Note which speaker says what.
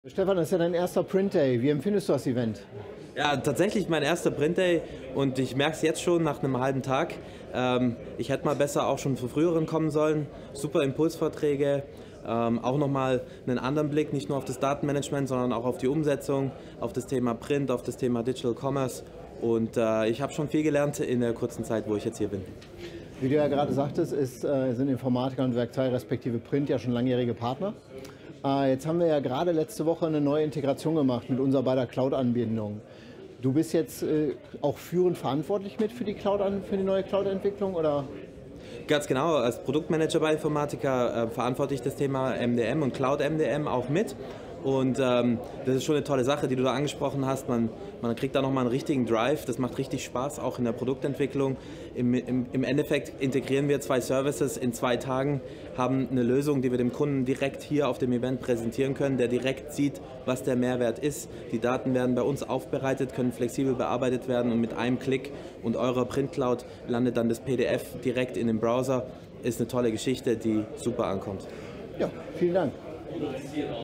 Speaker 1: Stefan, das ist ja dein erster Print Day. Wie empfindest du das Event?
Speaker 2: Ja, tatsächlich mein erster Print Day und ich merke es jetzt schon nach einem halben Tag. Ich hätte mal besser auch schon zu früheren kommen sollen. Super Impulsvorträge, auch nochmal einen anderen Blick, nicht nur auf das Datenmanagement, sondern auch auf die Umsetzung, auf das Thema Print, auf das Thema Digital Commerce. Und ich habe schon viel gelernt in der kurzen Zeit, wo ich jetzt hier bin.
Speaker 1: Wie du ja gerade sagtest, sind Informatiker und Werk 2 respektive Print ja schon langjährige Partner. Jetzt haben wir ja gerade letzte Woche eine neue Integration gemacht mit unserer beider Cloud-Anbindung. Du bist jetzt auch führend verantwortlich für die für die neue Cloud-Entwicklung, oder?
Speaker 2: Ganz genau, als Produktmanager bei Informatica verantworte ich das Thema MDM und Cloud MDM auch mit. Und das ist schon eine tolle Sache, die du da angesprochen hast. Man kriegt da nochmal einen richtigen Drive, das macht richtig Spaß, auch in der Produktentwicklung. Im Endeffekt integrieren wir zwei Services in 2 Tagen, haben eine Lösung, die wir dem Kunden direkt hier auf dem Event präsentieren können, der direkt sieht, was der Mehrwert ist. Die Daten werden bei uns aufbereitet, können flexibel bearbeitet werden und mit einem Klick und eurer Print-Cloud landet dann das PDF direkt in den Browser. Ist eine tolle Geschichte, die super ankommt.
Speaker 1: Ja, vielen Dank.